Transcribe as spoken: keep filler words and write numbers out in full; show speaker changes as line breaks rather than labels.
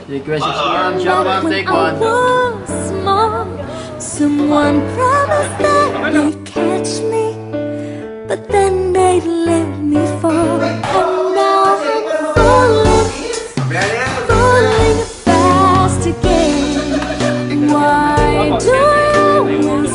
Request is one, shot one,
When
take
I
one.
was small, someone promised that they'd catch me, but then they'd let me fall. And now I'm falling, falling fast again. Why do I always